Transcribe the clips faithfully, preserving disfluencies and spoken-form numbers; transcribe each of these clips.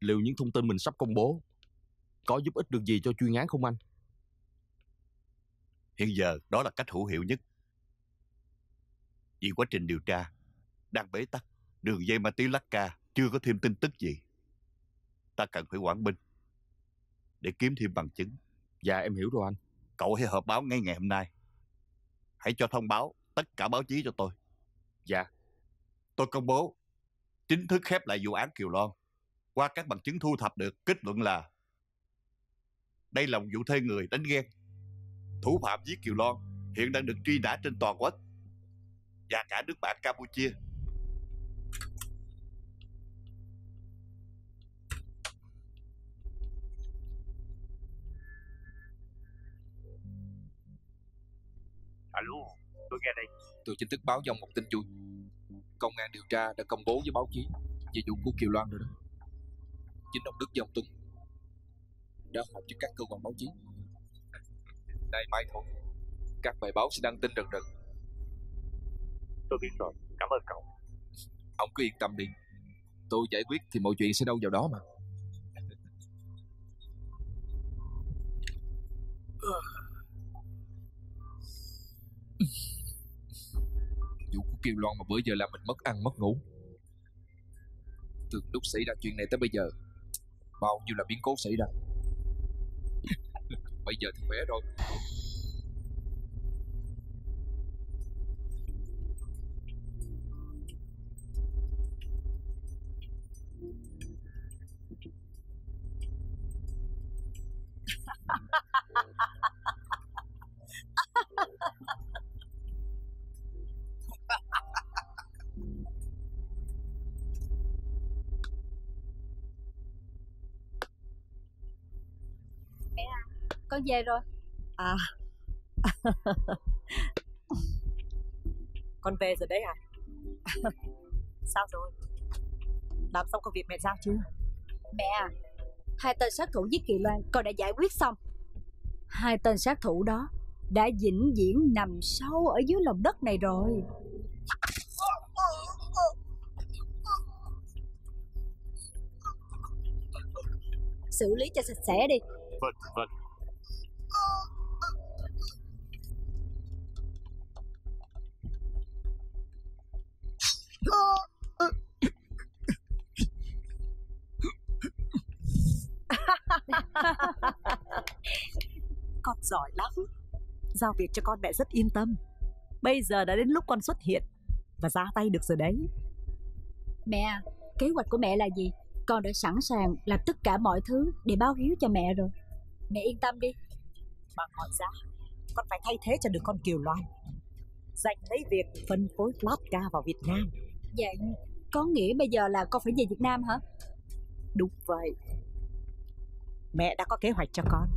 liệu những thông tin mình sắp công bố có giúp ích được gì cho chuyên án không anh? Hiện giờ đó là cách hữu hiệu nhất. Vì quá trình điều tra đang bế tắc, đường dây ma túy Lắc Ca chưa có thêm tin tức gì. Ta cần phải quản binh để kiếm thêm bằng chứng. Dạ em hiểu rồi anh. Cậu hãy họp báo ngay ngày hôm nay. Hãy cho thông báo tất cả báo chí cho tôi. Dạ. Tôi công bố chính thức khép lại vụ án Kiều Loan. Qua các bằng chứng thu thập được, kết luận là đây là một vụ thuê người đánh ghen. Thủ phạm giết Kiều Loan hiện đang được truy nã trên toàn quốc và cả nước bạn Campuchia. Alo, tôi nghe đây. Tôi chính thức báo dòng một tin vui. Công an điều tra đã công bố với báo chí về vụ của Kiều Loan rồi đó. Chính ông Đức với ông Tuấn đã họp với các cơ quan báo chí. Nay mai thôi, các bài báo sẽ đăng tin rần rần. Tôi biết rồi, cảm ơn cậu. Ông cứ yên tâm đi, tôi giải quyết thì mọi chuyện sẽ đâu vào đó mà. Vụ của Kiều Loan mà bữa giờ làm mình mất ăn mất ngủ. Từ lúc xảy ra chuyện này tới bây giờ, bao nhiêu là biến cố xảy ra. Bây giờ thì khỏe rồi. Mẹ à, con về rồi. À con về rồi đấy à? Sao rồi? Làm xong công việc mẹ giao chưa? Mẹ à, hai tên sát thủ giết Kiều Loan con đã giải quyết xong. Hai tên sát thủ đó đã vĩnh viễn nằm sâu ở dưới lòng đất này rồi. Xử lý cho sạch sẽ đi. Vâng, vâng. Con giỏi lắm. Giao việc cho con mẹ rất yên tâm. Bây giờ đã đến lúc con xuất hiện và ra tay được rồi đấy. Mẹ, kế hoạch của mẹ là gì? Con đã sẵn sàng làm tất cả mọi thứ để báo hiếu cho mẹ rồi. Mẹ yên tâm đi. Mà ngoài ra, con phải thay thế cho được con Kiều Loan, giành lấy việc phân phối Lát Ca vào Việt Nam. Dạ, có nghĩa bây giờ là con phải về Việt Nam hả? Đúng vậy. Mẹ đã có kế hoạch cho con.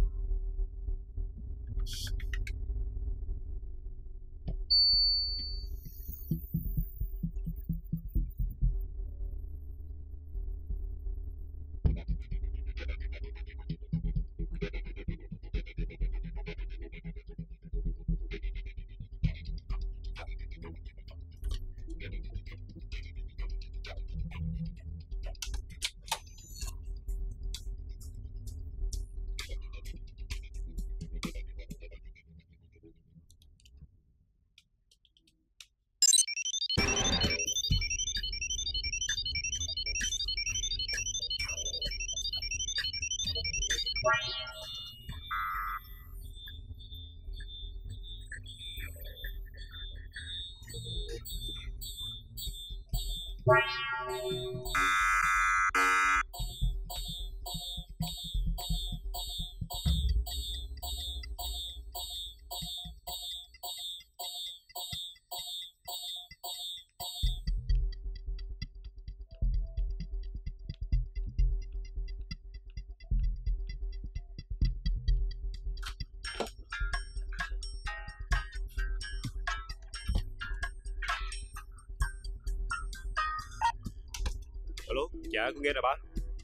Alo, dạ con nghe rồi ba.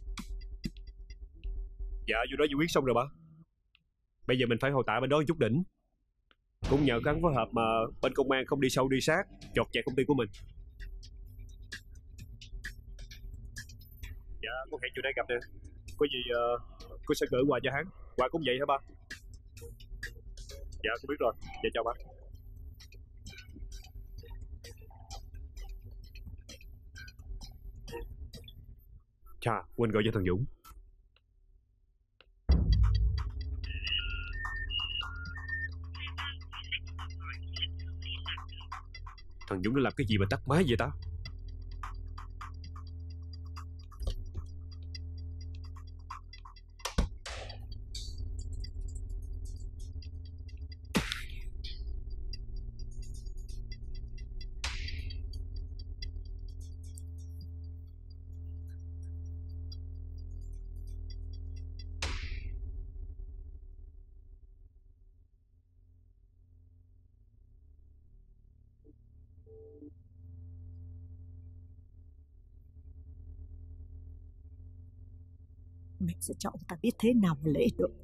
Dạ vụ đó giải quyết xong rồi ba. Bây giờ mình phải hồi tạ bên đó một chút đỉnh. Cũng nhờ gắn phối hợp mà bên công an không đi sâu đi sát chọt chẹt công ty của mình. Dạ con hẹn chiều nay gặp nè. Có gì uh, cô sẽ gửi quà cho hắn. Quà cũng vậy hả ba? Dạ con biết rồi. Dạ chào ba. Chà, quên gọi cho thằng Dũng. Thằng Dũng nó làm cái gì mà tắt máy vậy ta? Mẹ sẽ cho ông ta biết thế nào mà lễ được.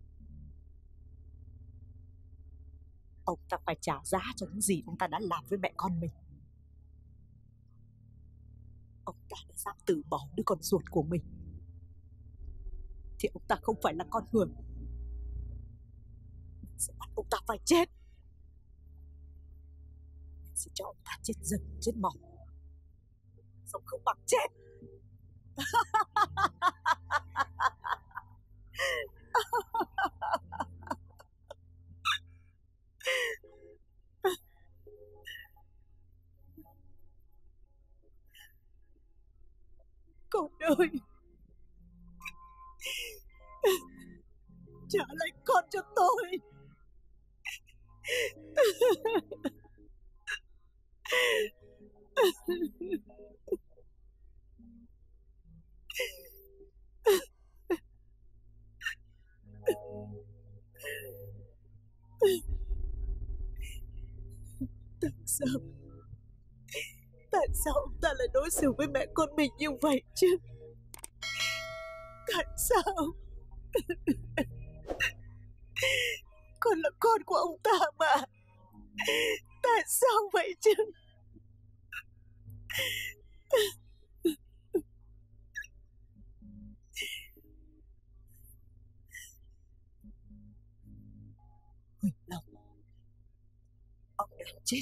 Ông ta phải trả giá cho những gì ông ta đã làm với mẹ con mình. Ông ta đã dám từ bỏ đứa con ruột của mình thì ông ta không phải là con người. Mẹ sẽ bắt ông ta phải chết. Mẹ sẽ cho ông ta chết dần chết mỏng, sống không bằng chết. Con ơi, trả lại con cho tôi. Tại sao Tại sao ông ta lại đối xử với mẹ con mình như vậy chứ? Tại sao? Con là con của ông ta mà. Tại sao vậy chứ? Huỳnh Long, ông đã chết.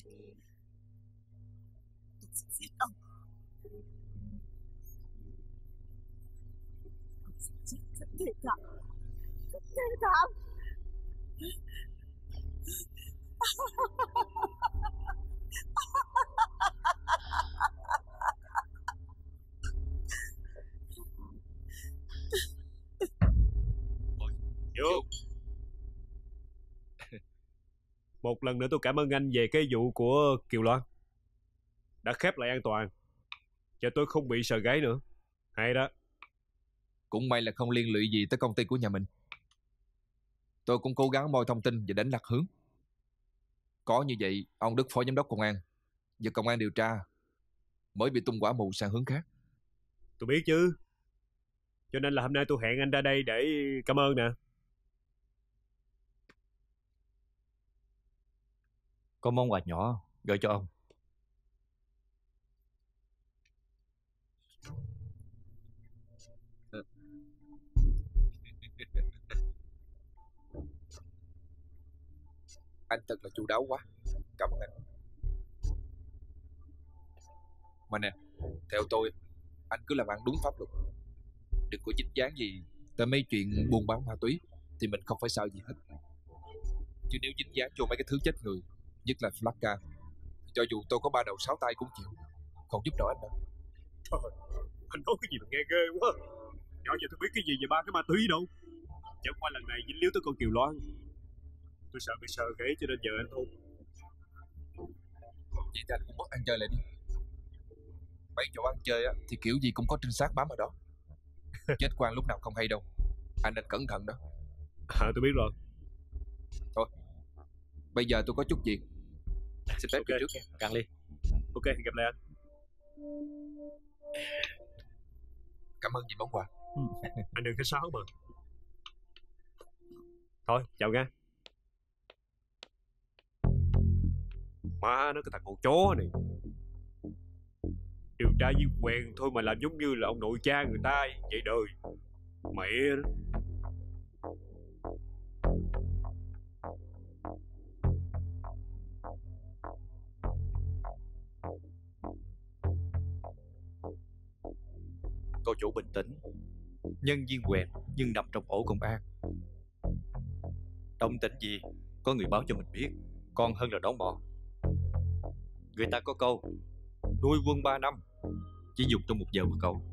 Tôi sẽ giết ông. Ông sẽ chết rất thê thảm. Rất thê thảm. Vô. Một lần nữa tôi cảm ơn anh về cái vụ của Kiều Loan. Đã khép lại an toàn, cho tôi không bị sờ gáy nữa. Hay đó. Cũng may là không liên lụy gì tới công ty của nhà mình. Tôi cũng cố gắng moi thông tin và đánh lạc hướng. Có như vậy, ông Đức phó giám đốc công an và công an điều tra mới bị tung quả mù sang hướng khác. Tôi biết chứ. Cho nên là hôm nay tôi hẹn anh ra đây để cảm ơn nè. Có món quà nhỏ gửi cho ông. Anh thật là chu đáo quá. Cảm ơn anh. Mà nè, theo tôi, anh cứ làm ăn đúng pháp luật. Đừng có dính dáng gì tới mấy chuyện buôn bán ma túy thì mình không phải sợ gì hết. Chứ nếu dính dáng vô mấy cái thứ chết người, nhất là Flacca, cho dù tôi có ba đầu sáu tay cũng chịu, không giúp nổi anh đâu. Trời, anh nói cái gì mà nghe ghê quá. Nhỏ giờ tôi biết cái gì về ba cái ma túy đâu. Chẳng qua lần này dính líu tới con Kiều Loan, tôi sợ bị sờ ghế cho nên nhờ anh thôi. Vậy thì anh cũng mất ăn chơi lại đi. Mấy chỗ ăn chơi á, thì kiểu gì cũng có trinh sát bám ở đó. Chết quan lúc nào không hay đâu. Anh nên cẩn thận đó. À tôi biết rồi. Thôi, bây giờ tôi có chút việc, xin phép okay. Đi trước nha. Cạn ly. Ok, hẹn gặp lại anh. Cảm ơn vì món quà. Ừ. Anh đừng khách sáo mà. Thôi, chào nha. Má nó cái thằng con chó này. Điều tra viên quèn thôi mà làm giống như là ông nội cha người ta vậy đời. Mẹ đó. Cô chủ bình tĩnh. Nhân viên quèn nhưng nằm trong ổ công an. Động tĩnh gì có người báo cho mình biết, còn hơn là đón mò. Người ta có câu nuôi quân ba năm chỉ dùng trong một giờ một câu.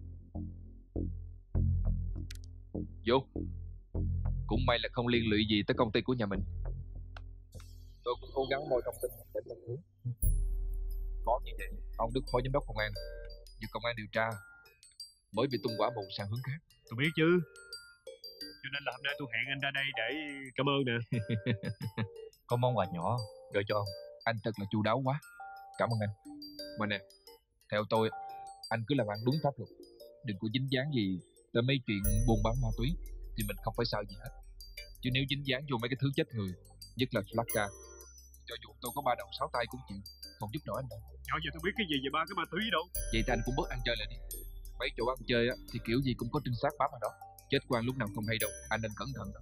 Vô. Cũng may là không liên lụy gì tới công ty của nhà mình. Tôi cũng cố gắng moi thông tin để mình hướng. Có như vậy, ông Đức phó giám đốc công an, như công an điều tra mới bị tung quả mù sang hướng khác. Tôi biết chứ. Cho nên là hôm nay tôi hẹn anh ra đây để cảm ơn nè. Có món quà nhỏ gửi cho ông. Anh thật là chu đáo quá. Cảm ơn anh. Mà nè, theo tôi, anh cứ làm ăn đúng pháp luật. Đừng có dính dáng gì tới mấy chuyện buôn bán ma túy thì mình không phải sao gì hết. Chứ nếu dính dáng vô mấy cái thứ chết người, nhất là Flacca, cho dù tôi có ba đầu sáu tay cũng chịu, không giúp nổi anh đâu. Nhỏ giờ tôi biết cái gì về ba cái ma túy đâu. Vậy thì anh cũng bớt ăn chơi lại đi. Mấy chỗ ăn chơi á thì kiểu gì cũng có trinh sát bám ở đó. Chết quan lúc nào không hay đâu, anh nên cẩn thận.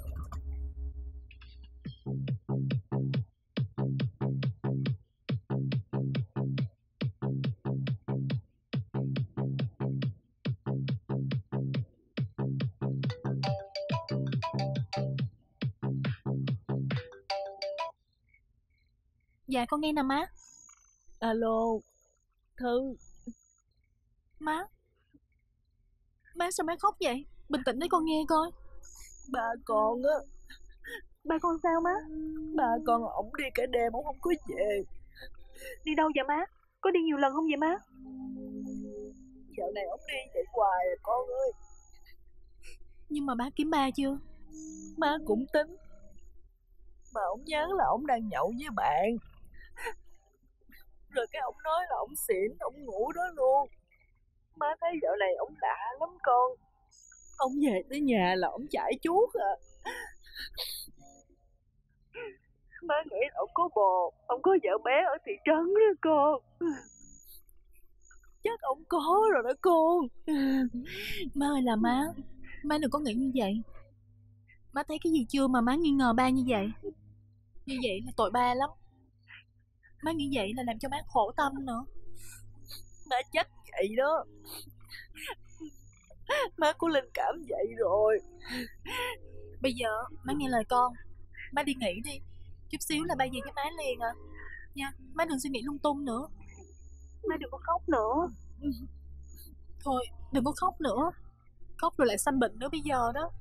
Dạ con nghe nè má. Alo, Thư. Má. Má sao má khóc vậy? Bình tĩnh để con nghe coi. Ba con á. Ba con sao má? Ba con ổng đi cả đêm, ổng không có về. Đi đâu vậy má? Có đi nhiều lần không vậy má? Dạo này ổng đi vậy hoài à con ơi. Nhưng mà má kiếm ba chưa? Má cũng tính. Mà ổng nhớ là ổng đang nhậu với bạn. Rồi cái ổng nói là ổng xỉn, ổng ngủ đó luôn. Má thấy dạo này ổng lạ lắm con. Ổng về tới nhà là ổng chải chuốt à. Má nghĩ là ổng có bồ, ổng có vợ bé ở thị trấn đó con. Chắc ổng có rồi đó con. Má ơi là má. Má đừng có nghĩ như vậy. Má thấy cái gì chưa mà má nghi ngờ ba như vậy? Như vậy là tội ba lắm. Má nghĩ vậy là làm cho má khổ tâm nữa. Má chắc vậy đó. Má có linh cảm vậy rồi. Bây giờ má nghe lời con. Má đi nghỉ đi. Chút xíu là ba về với má liền à. Nha, má đừng suy nghĩ lung tung nữa. Má đừng có khóc nữa. Thôi, đừng có khóc nữa. Khóc rồi lại sanh bệnh nữa bây giờ đó.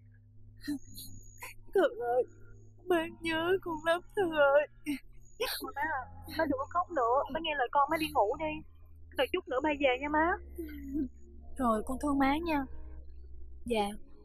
Thư ơi, má nhớ con lắm Thư ơi. Mà má à, má đừng có khóc nữa. Má nghe lời con, má đi ngủ đi. Rồi chút nữa ba về nha má. Rồi con thương má nha. Dạ.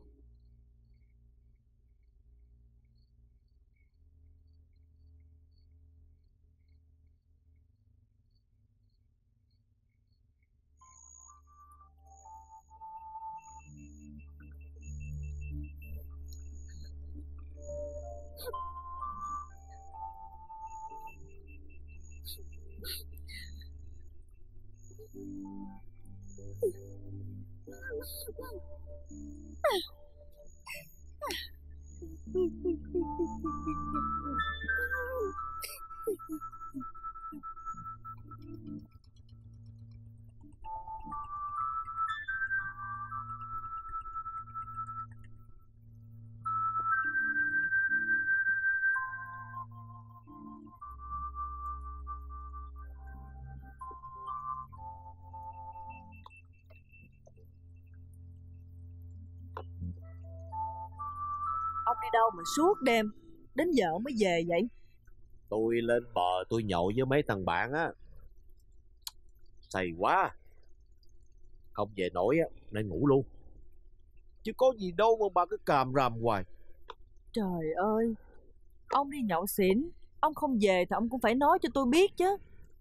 Ông đi đâu mà suốt đêm đến giờ ông mới về vậy? Tôi lên bờ tôi nhậu với mấy thằng bạn á. Say quá, không về nổi á nên ngủ luôn. Chứ có gì đâu mà bà cứ càm ràm hoài. Trời ơi, ông đi nhậu xỉn, ông không về thì ông cũng phải nói cho tôi biết chứ.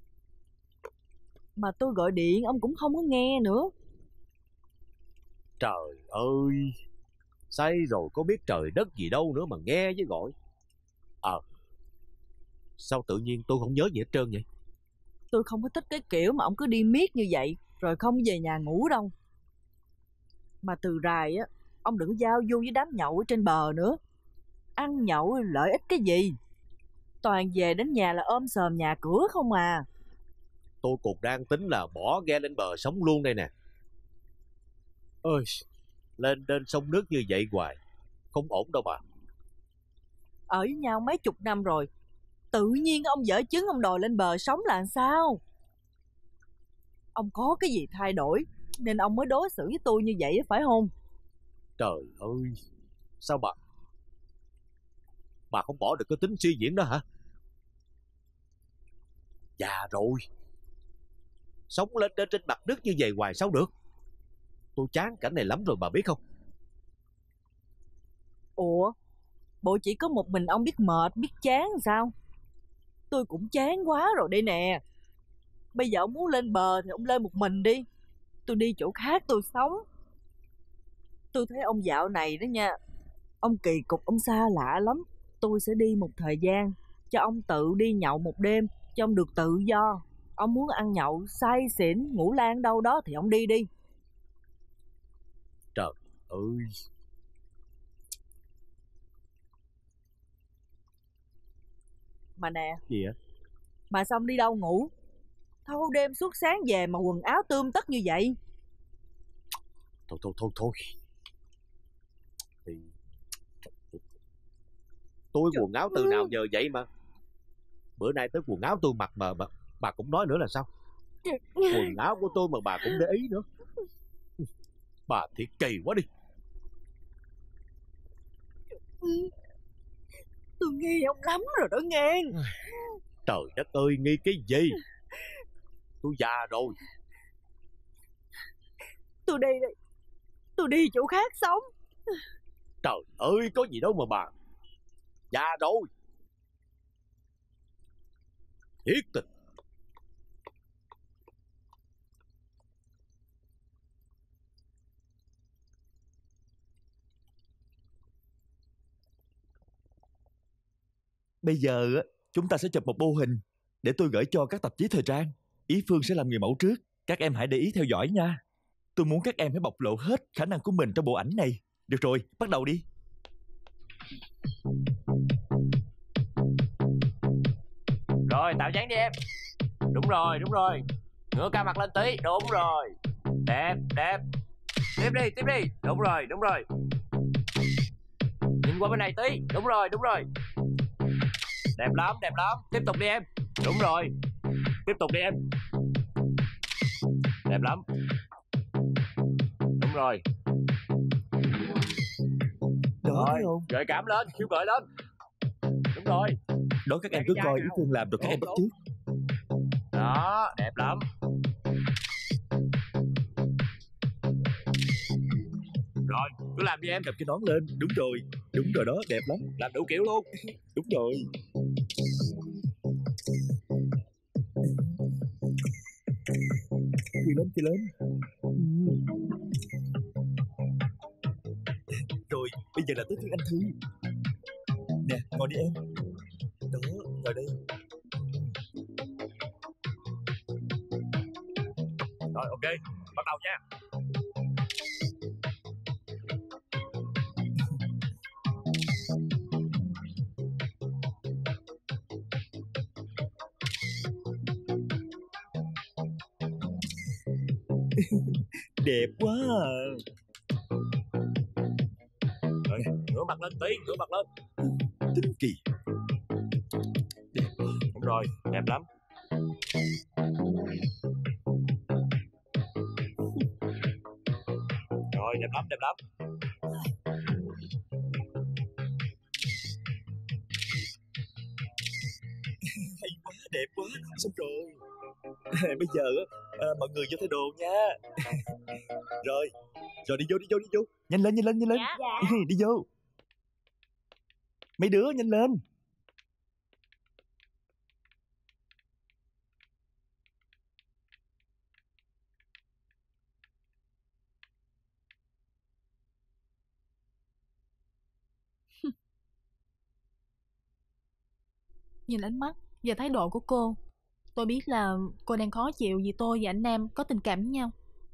Mà tôi gọi điện ông cũng không có nghe nữa. Trời ơi, say rồi có biết trời đất gì đâu nữa mà nghe với gọi. Ờ à, sao tự nhiên tôi không nhớ gì hết trơn vậy? Tôi không có thích cái kiểu mà ông cứ đi miết như vậy rồi không về nhà ngủ đâu. Mà từ rày á, ông đừng giao du với đám nhậu ở trên bờ nữa. Ăn nhậu lợi ích cái gì? Toàn về đến nhà là ôm sờm nhà cửa không à. Tôi còn đang tính là bỏ ghe lên bờ sống luôn đây nè. Ơi, lên trên sông nước như vậy hoài không ổn đâu bà. Ở với nhau mấy chục năm rồi, tự nhiên ông dở chứng ông đòi lên bờ sống là sao? Ông có cái gì thay đổi nên ông mới đối xử với tôi như vậy phải không? Trời ơi, sao bà Bà không bỏ được cái tính suy diễn đó hả? Già rồi, sống lên trên mặt nước như vậy hoài sao được. Tôi chán cảnh này lắm rồi bà biết không? Ủa, bộ chỉ có một mình ông biết mệt, biết chán sao? Tôi cũng chán quá rồi đây nè. Bây giờ ông muốn lên bờ thì ông lên một mình đi. Tôi đi chỗ khác tôi sống. Tôi thấy ông dạo này đó nha, ông kỳ cục, ông xa lạ lắm. Tôi sẽ đi một thời gian, cho ông tự đi nhậu một đêm, cho ông được tự do. Ông muốn ăn nhậu, say xỉn, ngủ lan đâu đó thì ông đi đi. Trời ơi, Mà nè, gì vậy? mà sao ông đi đâu ngủ? Thâu đêm suốt sáng về mà quần áo tươm tất như vậy. Thôi thôi thôi thôi thì tôi quần áo từ nào giờ vậy mà. Bữa nay tới quần áo tôi mặc mà bà, bà cũng nói nữa là sao? Quần áo của tôi mà bà cũng để ý nữa. Bà thiệt kỳ quá đi. Tôi nghi ông lắm rồi đó nghe. Trời đất ơi, nghi cái gì? Tôi già rồi. Tôi đi đây, tôi đi chỗ khác sống. Trời ơi, có gì đâu mà bà. Già rồi. Thiệt tình. Bây giờ á, chúng ta sẽ chụp một mô hình để tôi gửi cho các tạp chí thời trang. Ý Phương sẽ làm người mẫu trước. Các em hãy để ý theo dõi nha. Tôi muốn các em phải bộc lộ hết khả năng của mình trong bộ ảnh này. Được rồi, bắt đầu đi. Rồi, tạo dáng đi em. Đúng rồi, đúng rồi. Ngửa cao mặt lên tí. Đúng rồi. Đẹp, đẹp. Tiếp đi, tiếp đi. Đúng rồi, đúng rồi. Nhìn qua bên này tí. Đúng rồi, đúng rồi. Đẹp lắm, đẹp lắm. Tiếp tục đi em. Đúng rồi. Tiếp tục đi em. Đẹp lắm. Đúng rồi. Đó, Rồi, thấy không? gợi cảm lên, khiêu gợi lên. Đúng rồi. Đó, các em cứ coi Ý Phương làm rồi các em bắt chước. Đó, đẹp lắm. Rồi, cứ làm đi em. Cầm cái nón lên. Đúng rồi, đúng rồi đó, đẹp lắm. Làm đủ kiểu luôn. Đúng rồi. Đi lên, đi lên. Rồi, bây giờ là tới phiên anh Thư. Nè, ngồi đi em. Đó, ngồi đây. Rồi, ok, bắt đầu nha. Đẹp quá à. Rồi, ngửa mặt lên tí, ngửa mặt lên. Tính kỳ. Đẹp. Đúng rồi, đẹp lắm. Rồi, đẹp lắm, đẹp lắm. Hay quá, đẹp quá. Xong rồi. Bây giờ à, mọi người vô thay đồ nha. Rồi, rồi đi vô, đi vô, đi vô. Nhanh lên, nhanh lên, nhanh lên. Dạ, dạ. Đi vô. Mấy đứa nhanh lên. Nhìn ánh mắt và thái độ của cô, tôi biết là cô đang khó chịu vì tôi và anh Nam có tình cảm với nhau.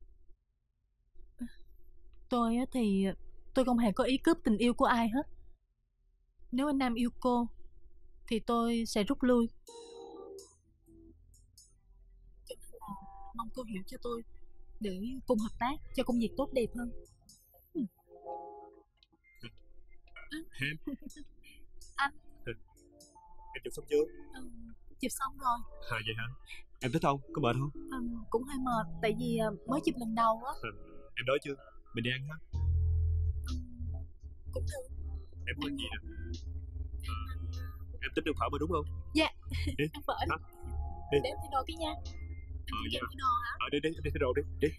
Tôi á thì tôi không hề có ý cướp tình yêu của ai hết. Nếu anh Nam yêu cô thì tôi sẽ rút lui. Cho nên là mong cô hiểu cho tôi để cùng hợp tác cho công việc tốt đẹp hơn. Em Anh Em chụp xong chưa? ừ, chụp xong rồi. À vậy hả? Em thích không? Có mệt không? ừ, Cũng hơi mệt tại vì mới chụp lần đầu á. Ừ. Em đói chưa? Mình đi ăn ha. ừ, Cũng được. Em muốn ăn gì nè? À, em tính được phở mà đúng không? Dạ. Đi. Ăn phở đi. Đi. Để em thay đồ cái nha. Ờ Em dạ. thay đồ hả? Ờ đi đi, đi thay đồ đi. Đi.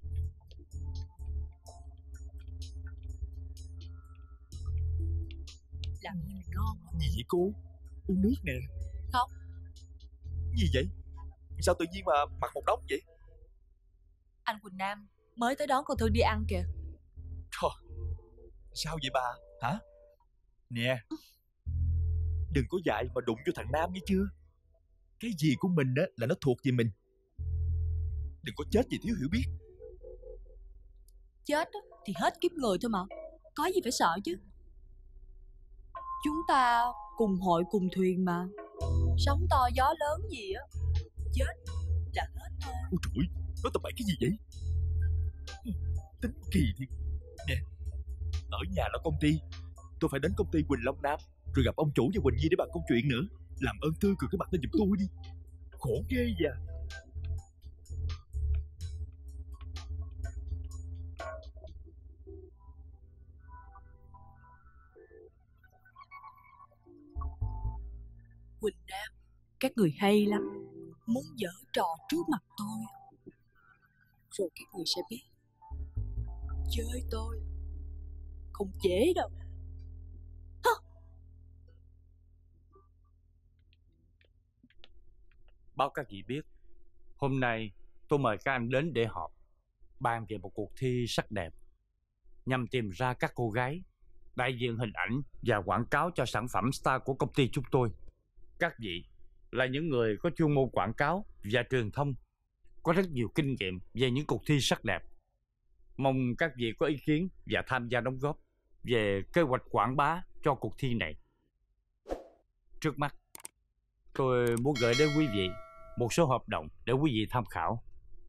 Làm gì mà ngon. Gì vậy cô? Uống nước nè. Không. Gì vậy? Sao tự nhiên mà mặc một đống vậy? Anh Quỳnh Nam mới tới đón con Thư đi ăn kìa. Trời, sao vậy bà? Hả? Nè, đừng có dại mà đụng vô thằng Nam nghe chưa? Cái gì của mình á là nó thuộc về mình. Đừng có chết vì thiếu hiểu biết. Chết á, thì hết kiếp người thôi mà. Có gì phải sợ chứ. Chúng ta cùng hội cùng thuyền mà. Sóng to gió lớn gì á, chết là hết thôi. Ôi trời ơi, nói tầm bậy cái gì vậy? Tính kỳ thiệt. Nè, ở nhà là công ty, tôi phải đến công ty Quỳnh Long Nam rồi gặp ông chủ và Quỳnh Nhi để bàn công chuyện nữa. Làm ơn tươi cười cái mặt lên giùm tôi đi. Khổ ghê vậy. Quỳnh Nam, các người hay lắm. Muốn giở trò trước mặt tôi, rồi các người sẽ biết chơi tôi không dễ đâu. Hả? Báo các vị biết, hôm nay tôi mời các anh đến để họp, bàn về một cuộc thi sắc đẹp, nhằm tìm ra các cô gái đại diện hình ảnh và quảng cáo cho sản phẩm Star của công ty chúng tôi. Các vị là những người có chuyên môn quảng cáo và truyền thông, có rất nhiều kinh nghiệm về những cuộc thi sắc đẹp. Mong các vị có ý kiến và tham gia đóng góp về kế hoạch quảng bá cho cuộc thi này. Trước mắt, tôi muốn gửi đến quý vị một số hợp đồng để quý vị tham khảo.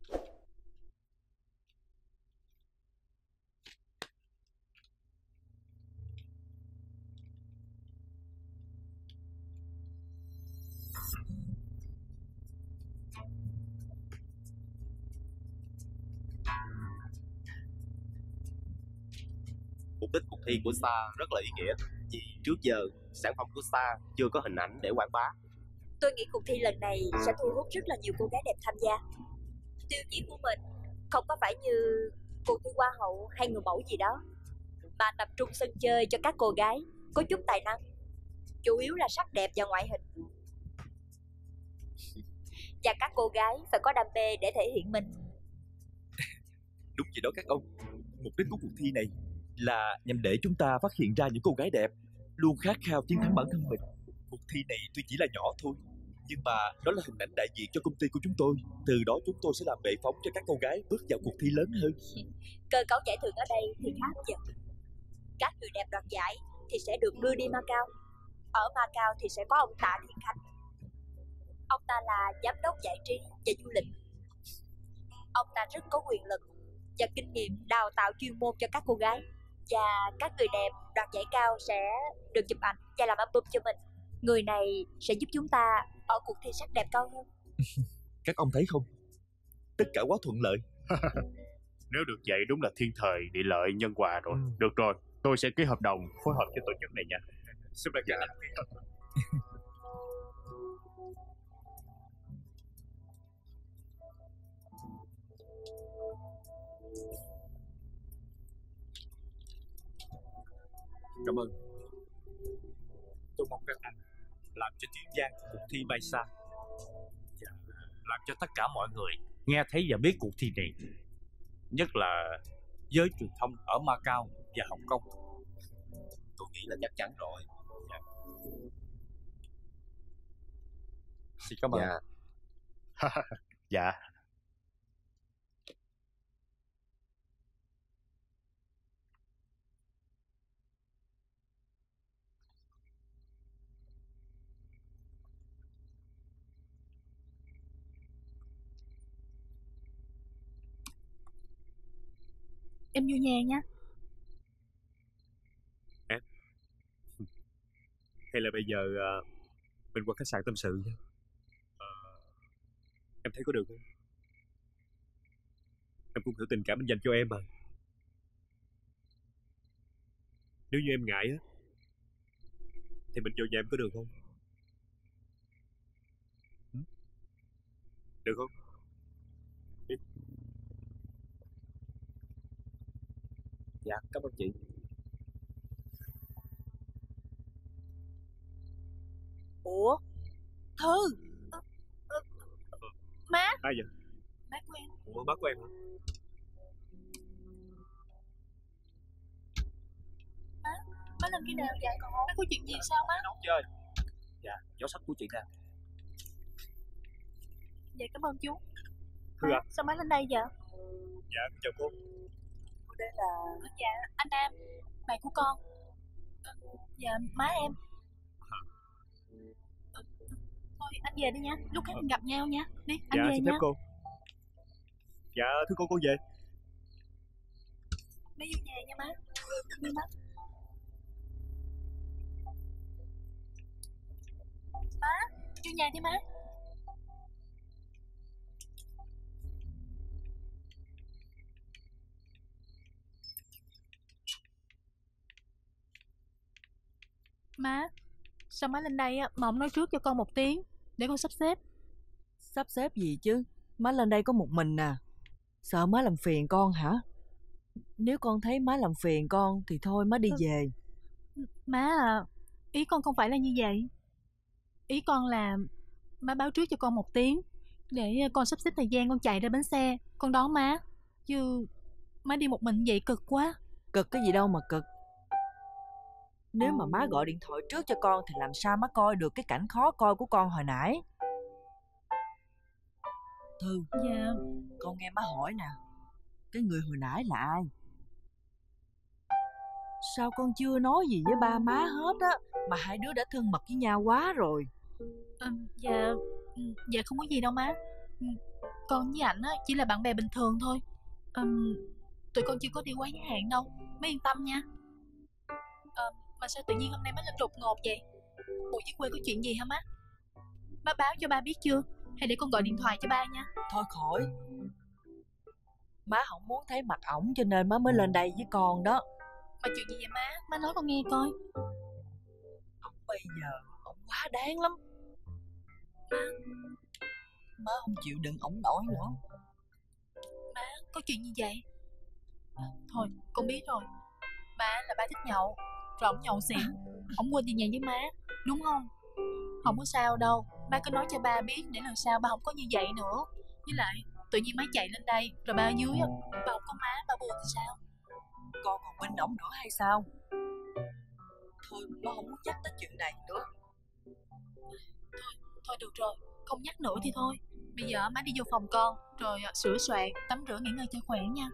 Mục đích cuộc thi của Star rất là ý nghĩa, vì trước giờ sản phẩm của Star chưa có hình ảnh để quảng bá. Tôi nghĩ cuộc thi lần này sẽ thu hút rất là nhiều cô gái đẹp tham gia. Tiêu chí của mình không có phải như cuộc thi hoa hậu hay người mẫu gì đó, mà tập trung sân chơi cho các cô gái có chút tài năng, chủ yếu là sắc đẹp và ngoại hình. Và các cô gái phải có đam mê để thể hiện mình. Đúng vậy đó các ông. Mục đích của cuộc thi này là nhằm để chúng ta phát hiện ra những cô gái đẹp luôn khát khao chiến thắng bản thân mình. Cuộc thi này tuy chỉ là nhỏ thôi, nhưng mà nó là hình ảnh đại diện cho công ty của chúng tôi. Từ đó chúng tôi sẽ làm bệ phóng cho các cô gái bước vào cuộc thi lớn hơn. Cơ cấu giải thưởng ở đây thì khá hấp dẫn. Các người đẹp đoạt giải thì sẽ được đưa đi Macau. Ở Macau thì sẽ có ông Tạ Thiên Khánh. Ông ta là giám đốc giải trí và du lịch. Ông ta rất có quyền lực và kinh nghiệm đào tạo chuyên môn cho các cô gái. Và các người đẹp đoạt giải cao sẽ được chụp ảnh và làm album cho mình. Người này sẽ giúp chúng ta ở cuộc thi sắc đẹp cao hơn. Các ông thấy không? Tất cả quá thuận lợi. Nếu được vậy đúng là thiên thời, địa lợi, nhân hòa rồi. Ừ. Được rồi, tôi sẽ ký hợp đồng phối hợp cho tổ chức này nha. Xin lỗi. Dạ. Cảm ơn. Tôi mong các anh làm cho tiếng vang cuộc thi bay xa, và làm cho tất cả mọi người nghe thấy và biết cuộc thi này, nhất là giới truyền thông ở Macau và Hồng Kông. Tôi nghĩ là chắc chắn rồi. Dạ. Xin cảm ơn. Dạ. Dạ. Em vô nhà nha. Em hay là bây giờ uh, mình qua khách sạn tâm sự nha. uh, Em thấy có được không? Em cũng hiểu tình cảm anh dành cho em mà. Nếu như em ngại á thì mình vô nhà em có được không? Được không? Đi. Dạ, cảm ơn chị. Ủa? Thư. ờ, ờ, Má. Ai vậy? Má của em. Ủa, má của em hả? Má, má làm khi nào vậy? Còn má có chuyện gì sao má? Nóng chơi. Dạ, giỏ sách của chị nè. Dạ cảm ơn chú. Thư à? Sao má lên đây vậy? Dạ, chào cô. Đây là... Dạ, anh Nam, bạn của con. Ờ, Dạ, má em. Ờ, Thôi anh về đi nha, lúc khác mình gặp nhau nha. Đi, anh Dạ, về xin nha. phép cô. Dạ, thưa cô, cô về. Má vô nhà nha má. Đi má. Má, vô nhà đi má. Má, sao má lên đây á mà không nói trước cho con một tiếng để con sắp xếp? Sắp xếp gì chứ? Má lên đây có một mình à. Sợ má làm phiền con hả? Nếu con thấy má làm phiền con thì thôi má đi về. Má à, ý con không phải là như vậy. Ý con là má báo trước cho con một tiếng để con sắp xếp thời gian con chạy ra bến xe con đón má. Chứ má đi một mình vậy cực quá. Cực cái gì đâu mà cực. Nếu mà má gọi điện thoại trước cho con thì làm sao má coi được cái cảnh khó coi của con hồi nãy. Thư. Dạ. Con nghe má hỏi nè, cái người hồi nãy là ai? Sao con chưa nói gì với ba má hết á, mà hai đứa đã thân mật với nhau quá rồi. Ừ, dạ Dạ không có gì đâu má. Con với ảnh á chỉ là bạn bè bình thường thôi. um, Tụi con chưa có đi quá giới hạn đâu, má yên tâm nha. um, Mà sao tự nhiên hôm nay má lên đột ngột vậy? Bộ dưới quê có chuyện gì hả má? Má báo cho ba biết chưa? Hay để con gọi điện thoại cho ba nha. Thôi khỏi. Má không muốn thấy mặt ổng cho nên má mới lên đây với con đó. Mà chuyện gì vậy má? Má nói con nghe coi. Ổng bây giờ ổng quá đáng lắm. Má Má không chịu đựng ổng nổi nữa. Má, có chuyện gì vậy? Thôi, con biết rồi. Má là ba thích nhậu, rồi ổng nhậu xỉn, ổng quên đi nhà với má, đúng không? Không có sao đâu, ba cứ nói cho ba biết để lần sau ba không có như vậy nữa. Với lại, tự nhiên má chạy lên đây, rồi ba ở dưới á, ba không có má, ba buồn thì sao? Con còn bên ổng nữa hay sao? Thôi, má không muốn nhắc tới chuyện này nữa. Thôi, thôi được rồi, không nhắc nữa thì thôi. Bây giờ má đi vô phòng con, rồi sửa soạn, tắm rửa nghỉ ngơi cho khỏe nha.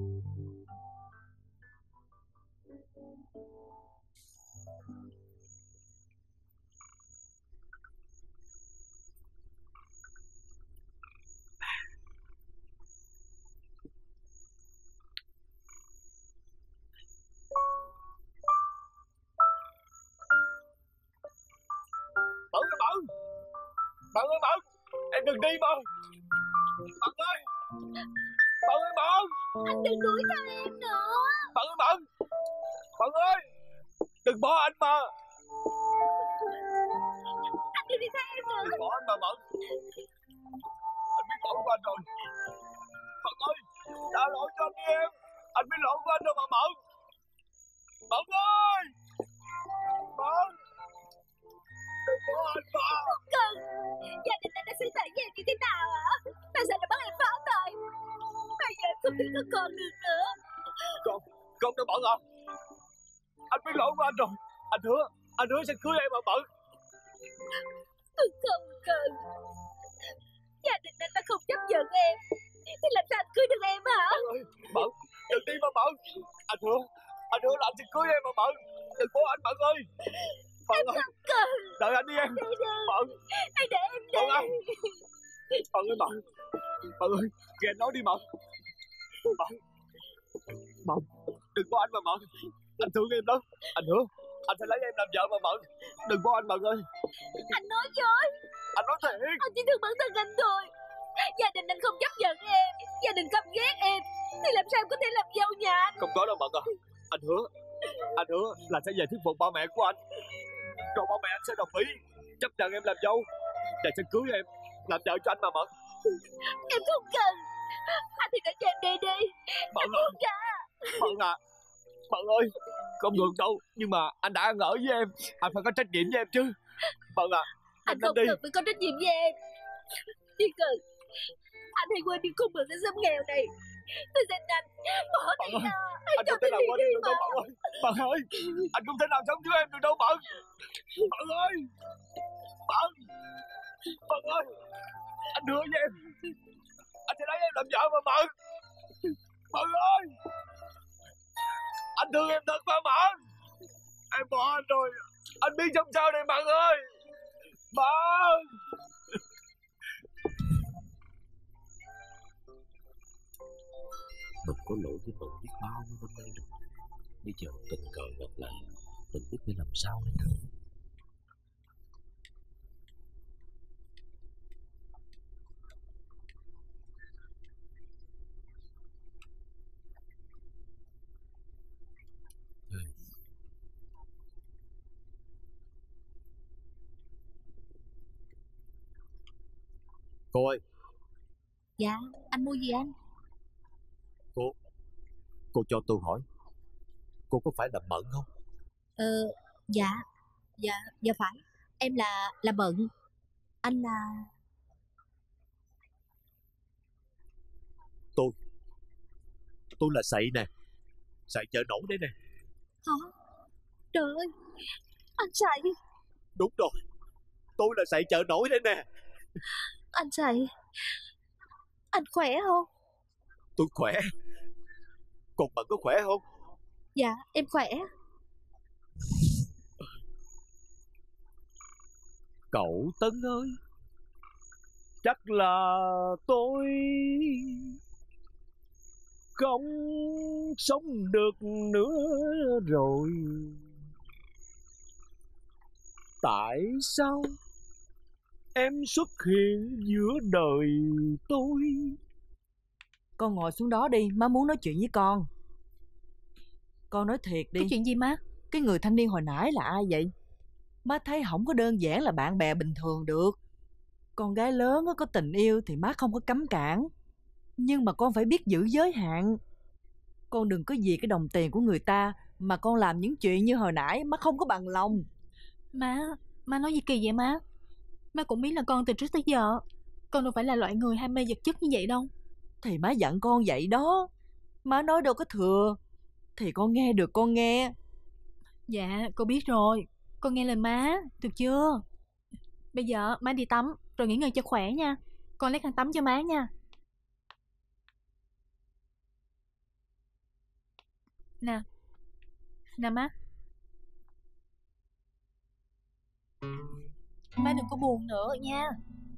Bận ơi Bận, Bận ơi Bận, em đừng đi Bận. Bận ơi, Bận ơi Bận. Anh đừng đuổi theo em nữa. Bận ơi Bận, Bận ơi, đừng bỏ anh mà. Anh đừng đi theo em nữa. Đừng bỏ anh mà Bận. Anh biết lỗi của anh rồi. Bận ơi, trả lỗi cho anh đi em. Anh biết lỗi của anh rồi mà Bận. Bận ơi, Bận. Đừng bỏ anh mà. Không cần. Gia đình anh đã xử phạt với em như thế nào hả? Tại sao lại bắt em phá đời? Bây giờ em không thể có con được nữa. Con, con đã Bận à? Anh biết lỗi của anh rồi. Anh hứa, anh hứa sẽ cưới em mà Bận. Tôi không cần. Gia đình không chấp nhận em thì làm sao anh cưới được em hả? Mận, đừng đi mà Mận. Anh hứa, anh hứa là anh sẽ cưới em mà Mận. Đừng bỏ anh Mận ơi. Mận ơi, Cần. đợi anh đi em. Mận, Hãy để em đi. Mận ơi. Mận ơi Mận. Mận ơi, nghe anh nói đi Mận. Mận, Mận, đừng bỏ anh mà Mận. Anh thương em đó. Anh hứa, anh sẽ lấy em làm vợ mà Mận. Đừng bỏ anh Mận ơi. Anh nói dối. Anh nói thiệt. Anh chỉ thương bản thân anh thôi. Gia đình anh không chấp nhận em, gia đình căm ghét em, thì làm sao em có thể làm dâu nhà anh? Không có đâu Mận à. Anh hứa, anh hứa là sẽ về thuyết phục ba mẹ của anh. Rồi ba mẹ anh sẽ đồng ý chấp nhận em làm dâu và sẽ cưới em làm vợ cho anh mà Mận. Em không cần. Anh thì để cho em đi đi. Mận Em buông ra. Mận à, Mận ơi, không được đâu. Nhưng mà anh đã ăn ở với em, anh phải có trách nhiệm với em chứ. Mận à, Anh anh không đi. cần phải có trách nhiệm với em. Chỉ cần anh hãy quên đi khung đường cái xóm nghèo này. Tôi xin anh bỏ đi Mận ơi, nào. anh không thể nào qua đi được đâu Mận ơi. Mận ơi, anh không thể nào sống với em được đâu Mận. Mận ơi, Mận, Mận ơi, anh hứa với em, anh sẽ lấy em làm vợ mà Mận. Mận ơi, anh thương em thật mà Mận. Em bỏ anh rồi, anh biết sống sao đây Mận ơi. Mận. Mình có lỗi với Mận biết bao nhiêu năm nay rồi. Bây giờ tình cờ gặp lại, mình biết phải làm sao nữa. Cô ơi. Dạ, anh mua gì anh? Cô, cô cho tôi hỏi, cô có phải là Mận không? Ờ, dạ, dạ, dạ phải. Em là, là Mận. Anh là... Tôi, tôi là Sậy nè. Sậy chợ nổi đấy nè. Hả? Trời ơi, anh Sậy. Đúng rồi, tôi là Sậy chợ nổi đấy nè. Anh Sậy, anh khỏe không? Tôi khỏe. Còn Mận có khỏe không? Dạ, em khỏe. Cậu Tân ơi, chắc là tôi không sống được nữa rồi. Tại sao em xuất hiện giữa đời tôi? Con ngồi xuống đó đi, má muốn nói chuyện với con. Con nói thiệt đi. Có chuyện gì má? Cái người thanh niên hồi nãy là ai vậy? Má thấy không có đơn giản là bạn bè bình thường được. Con gái lớn có tình yêu thì má không có cấm cản, nhưng mà con phải biết giữ giới hạn. Con đừng có vì cái đồng tiền của người ta mà con làm những chuyện như hồi nãy. Má không có bằng lòng. Má, má nói gì kỳ vậy má? Má cũng biết là con từ trước tới giờ con đâu phải là loại người ham mê vật chất như vậy đâu. Thì má dặn con vậy đó. Má nói đâu có thừa. Thì con nghe được con nghe. Dạ, con biết rồi. Con nghe lời má, được chưa? Bây giờ má đi tắm rồi nghỉ ngơi cho khỏe nha. Con lấy khăn tắm cho má nha. Nè. Nè má. Má đừng có buồn nữa nha.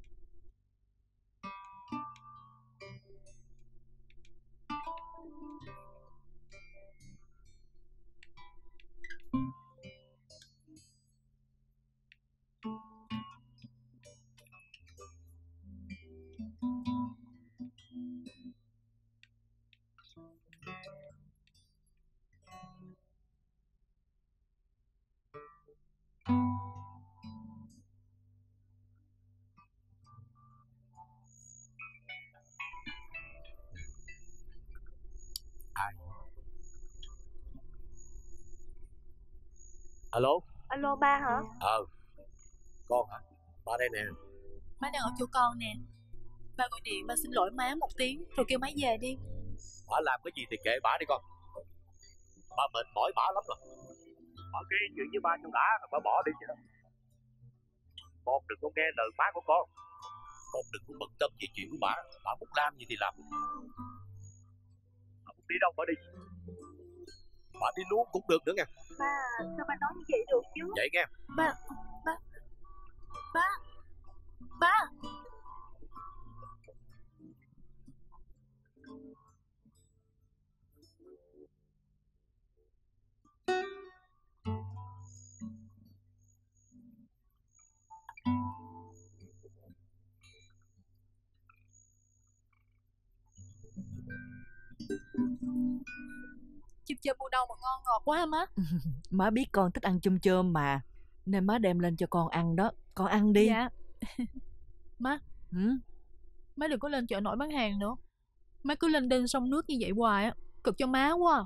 Alo. Alo ba hả? Ờ. Con hả? Ba đây nè. Má đang ở chỗ con nè. Ba gọi điện ba xin lỗi má một tiếng rồi kêu má về đi. Bà làm cái gì thì kệ bà đi con. Bà mệt mỏi bà lắm rồi. Bà cái chuyện với ba cho đã rồi bà bỏ đi vậy đó. Con đừng có nghe lời má của con. Con đừng có bận tâm về chuyện của bà. Bà muốn làm gì thì làm. Bà muốn đi đâu bà đi. Bà đi luôn cũng được nữa nha. Ba, sao ba nói như vậy được chứ? Vậy nghe. Ba, ba, ba, ba. Chim chôm mùa đông mà ngon ngọt quá hả má? Má biết con thích ăn chôm chôm mà, nên má đem lên cho con ăn đó. Con ăn đi. Dạ. Má, ừ? má đừng có lên chợ nổi bán hàng nữa. Má cứ lên đên sông nước như vậy hoài á, cực cho má quá.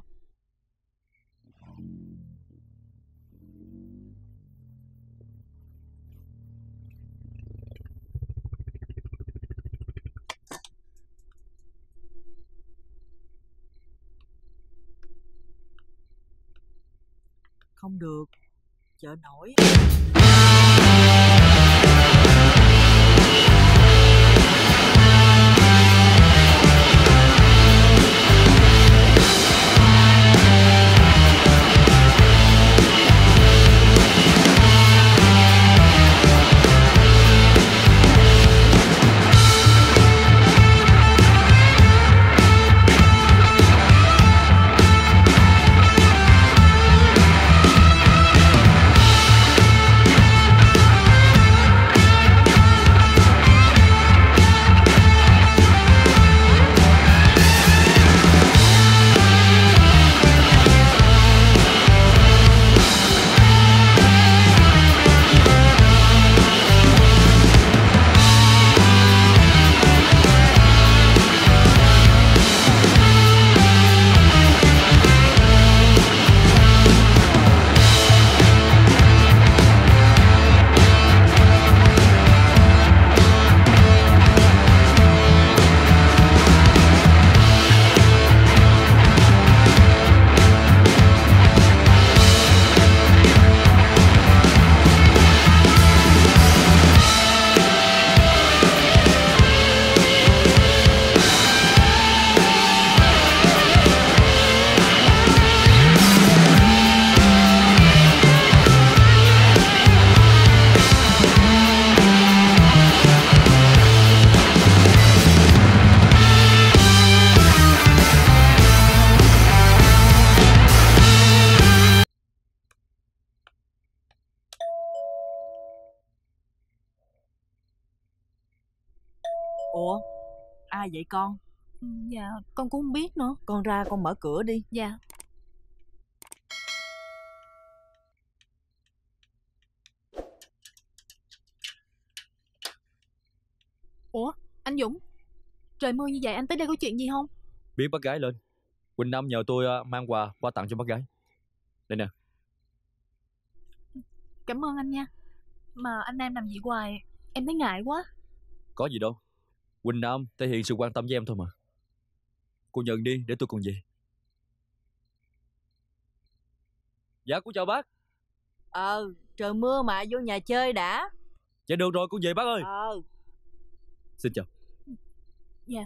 Không được, chợ nổi. Ủa, ai vậy con? Dạ, con cũng không biết nữa. Con ra con mở cửa đi. Dạ. Ủa, anh Dũng, trời mưa như vậy anh tới đây có chuyện gì không? Biết bác gái lên, Quỳnh Nam nhờ tôi mang quà qua tặng cho bác gái. Đây nè. Cảm ơn anh nha. Mà anh Nam làm gì hoài, em thấy ngại quá. Có gì đâu, Quỳnh Nam thể hiện sự quan tâm với em thôi mà. Cô nhận đi để tôi còn về. Dạ cô chào bác. Ờ, trời mưa mà vô nhà chơi đã. Dạ được rồi, con về bác ơi. Ờ. Xin chào. Dạ.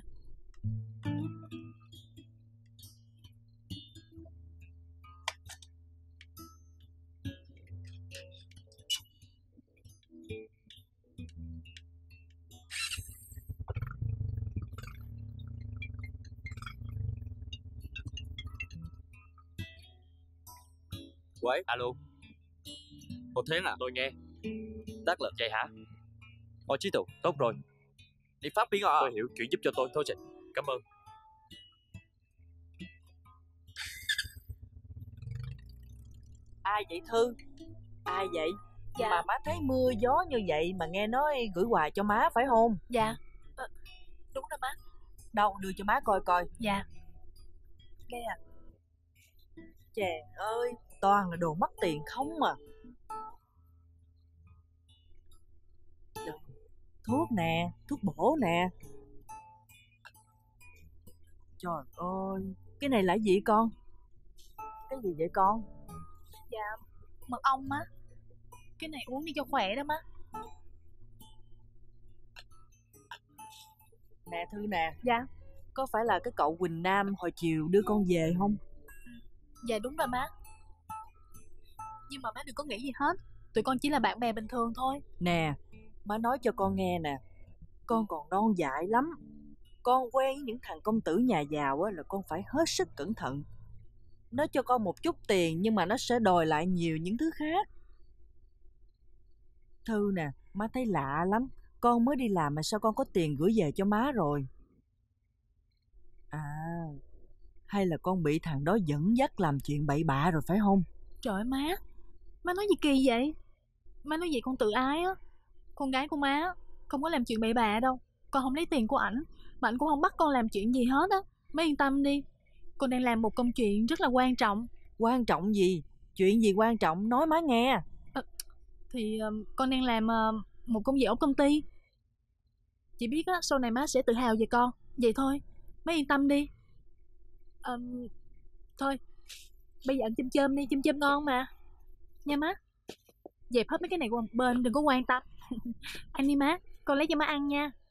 Quái, alo. Cô Thiến à? Tôi nghe. Tác lợn vậy hả? Ồ Chí Tụ, tốt rồi. Đi Pháp biến à? Tôi hiểu, chuyển giúp cho tôi thôi chị. Cảm ơn. Ai vậy Thư? Ai vậy? Dạ. Mà má thấy mưa gió như vậy mà nghe nói gửi quà cho má phải không? Dạ. À, đúng rồi má. Đâu, đưa cho má coi coi. Dạ. Đây à. Trời ơi, toàn là đồ mất tiền không mà. Thuốc nè, thuốc bổ nè. Trời ơi, cái này là gì con? Cái gì vậy con? Dạ, mật ong má. Cái này uống đi cho khỏe đó má. Nè Thư nè. Dạ. Có phải là cái cậu Quỳnh Nam hồi chiều đưa con về không? Dạ đúng rồi má. Nhưng mà má đừng có nghĩ gì hết. Tụi con chỉ là bạn bè bình thường thôi. Nè, má nói cho con nghe nè. Con còn non dại lắm. Con quen với những thằng công tử nhà giàu á, là con phải hết sức cẩn thận. Nó cho con một chút tiền nhưng mà nó sẽ đòi lại nhiều những thứ khác. Thư nè, má thấy lạ lắm. Con mới đi làm mà sao con có tiền gửi về cho má rồi? À, hay là con bị thằng đó dẫn dắt làm chuyện bậy bạ rồi phải không? Trời ơi má, má nói gì kỳ vậy? Má nói vậy con tự ái á. Con gái của má không có làm chuyện bậy bạ đâu. Con không lấy tiền của ảnh, mà ảnh cũng không bắt con làm chuyện gì hết á. Má yên tâm đi. Con đang làm một công chuyện rất là quan trọng. Quan trọng gì? Chuyện gì quan trọng? Nói má nghe. À, thì uh, con đang làm uh, một công việc ở công ty. Chị biết á, sau này má sẽ tự hào về con. Vậy thôi, má yên tâm đi. um, Thôi, bây giờ ăn chôm chôm đi, chôm chôm ngon mà. Nha má. Dẹp hết mấy cái này qua một bên, đừng có quan tâm. Ăn đi má, con lấy cho má ăn nha.